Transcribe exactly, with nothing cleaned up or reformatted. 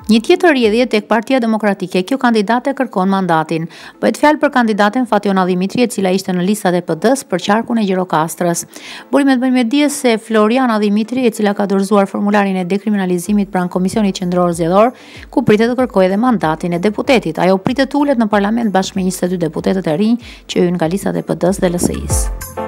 Një tjetër rrjedhje tek Partia Demokratike, kjo kandidate kërkon mandatin. Bëhet fjalë për kandidaten Fationa Dimitri, e cila ishte në listat e P D-s për qarkun e Gjirokastrës. Burimet bëjnë me dije se Floriana Dimitri, e cila ka dorëzuar formularin e dekriminalizimit pranë Komisionit Qendror Zgjedhor, ku pritet të kërkojë edhe mandatin e deputetit. Ajo pritet të ulet në parlament bashkë me njëzet e dy deputetët e rinj që hyn nga listat e P D-s dhe L S I-s.